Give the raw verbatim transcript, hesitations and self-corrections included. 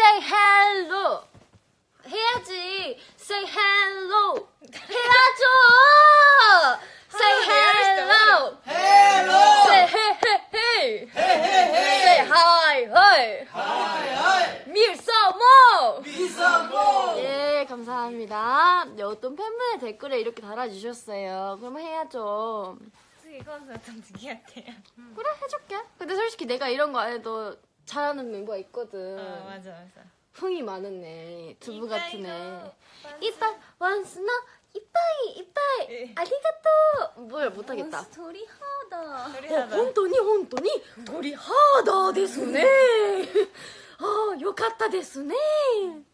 say hello 해야지. say hello 해야죠. say hello hello say hey hey hey hey hey say hi hi hi hi 밀서모 미사모. 예, 감사합니다. 네, 어떤 팬분의 댓글에 이렇게 달아주셨어요. 그럼 해야죠. 이건 좀 특이한데요. 그래, 해줄게. 근데 솔직히 내가 이런 거 안 해도 잘하는 멤버가 있거든. 어, 맞아, 맞아. 흥이 많은 애, 두부 같은 애. 완스. 이빠이, 완스너, 이빠이, 이빠이, 예. 아리가또. 뭘 못하겠다. 스토리 하다. 스토리 어, 하다. 혼돈이, 혼돈이, 도리 하다, 데스네. 아, 요카타 데스네.